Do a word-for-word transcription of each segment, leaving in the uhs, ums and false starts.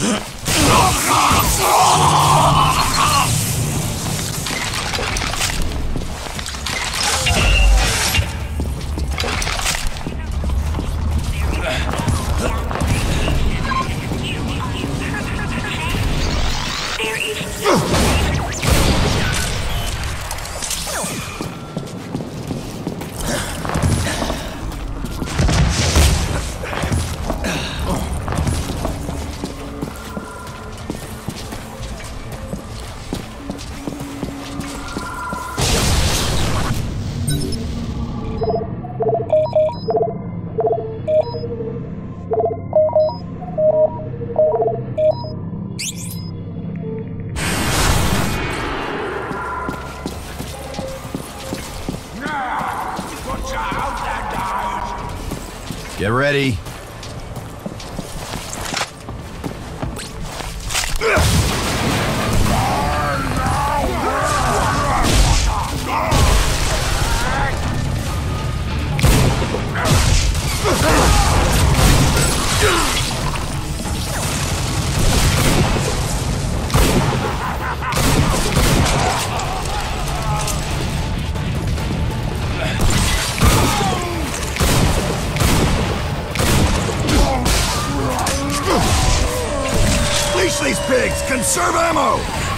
Get ready. These pigs! Conserve ammo!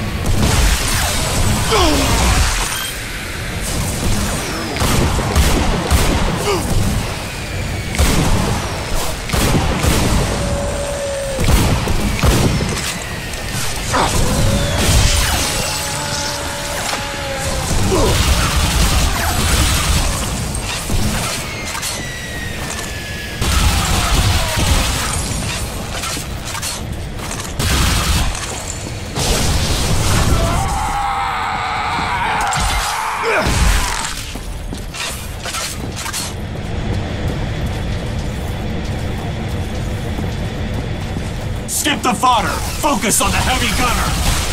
Skip the fodder! Focus on the heavy gunner!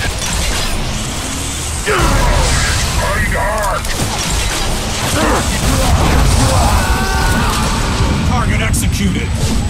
Target executed!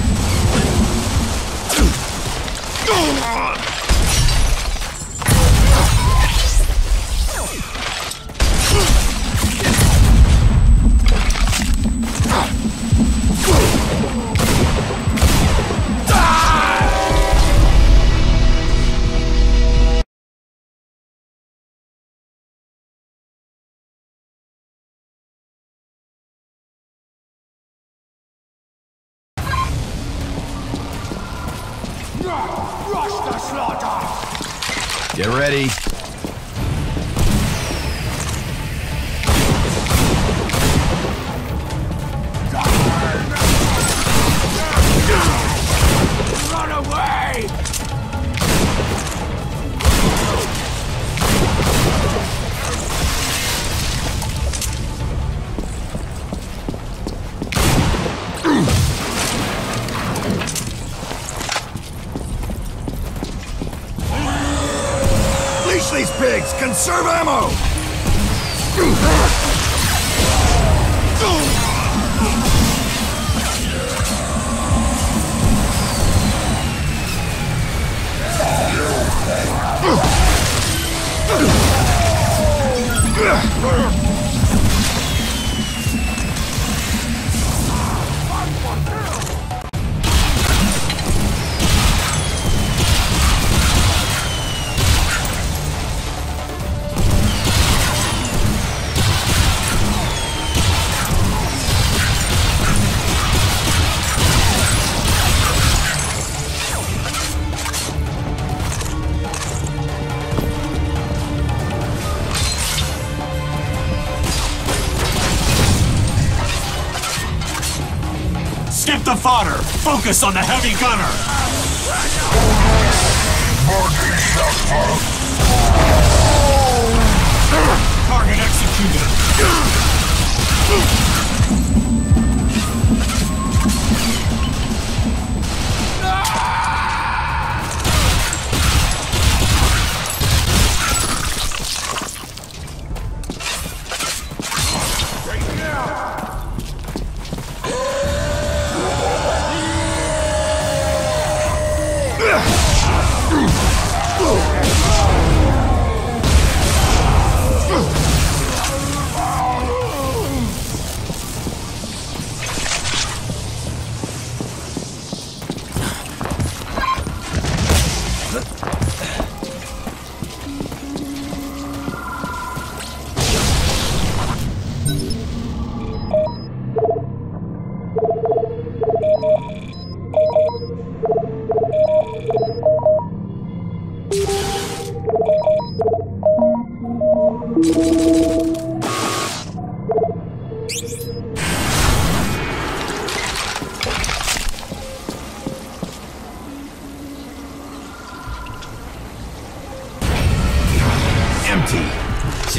Rush the slaughter! Get ready. Run away! Leash these pigs! Conserve ammo! Skip the fodder! Focus on the heavy gunner! Target executed!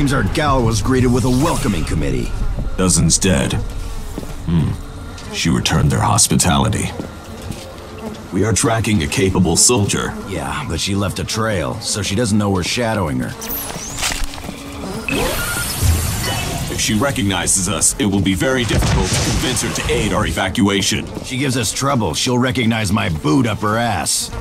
Seems our gal was greeted with a welcoming committee. Dozens dead. Hmm. She returned their hospitality. We are tracking a capable soldier. Yeah, but she left a trail, so she doesn't know we're shadowing her. If she recognizes us, it will be very difficult to convince her to aid our evacuation. She gives us trouble, she'll recognize my boot up her ass.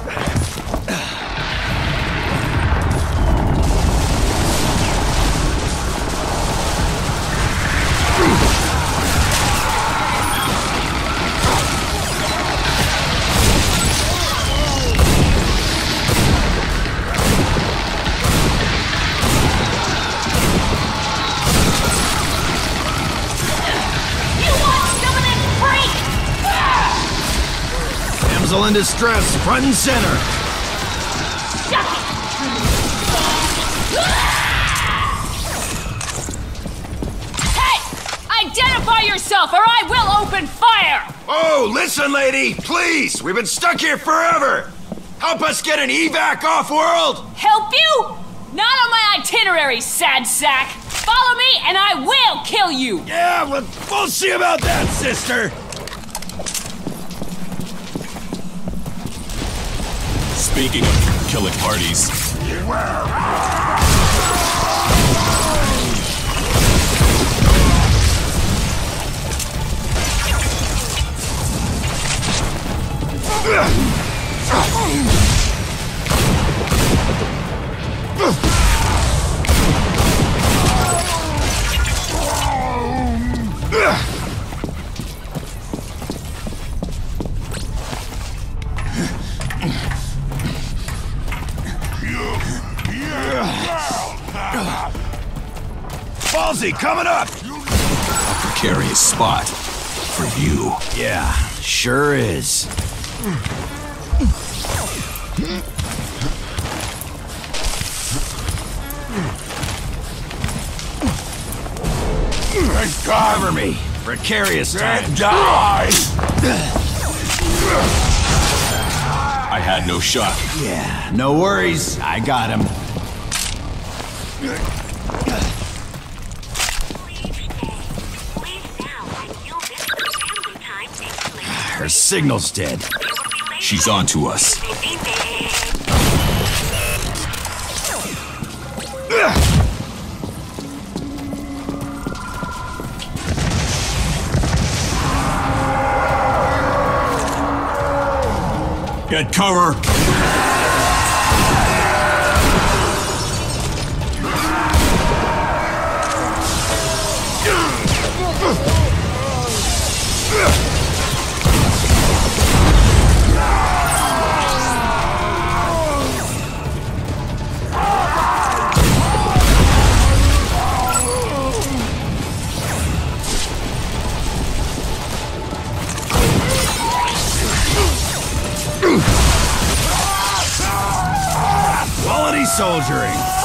Damsel in distress, front and center. Hey! Identify yourself or I will open fire! Oh, listen, lady, please! We've been stuck here forever! Help us get an evac off-world! Help you? Not on my itinerary, sad sack! Follow me and I will kill you! Yeah, well, we'll see about that, sister! Speaking of killing parties... Ballsy, coming up! A precarious spot. For you. Yeah, sure is. Thank God! Cover me. Precarious time. Die! I had no shot. Yeah, no worries. I got him. Her signal's dead. She's on to us. Get cover! Quality soldiering.